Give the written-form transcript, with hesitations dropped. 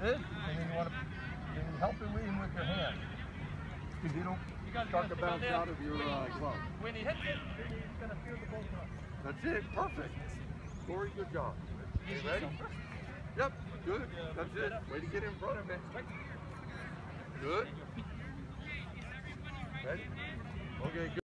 Good. And then you want to help him with your hand. Because you don't start to bounce out of your glove. When he hits it, he's going to feel the bolt on. That's it. Perfect. Corey, good job. You ready? Yep. Good. That's it. Way to get in front of it. Good. Ready? Okay, good.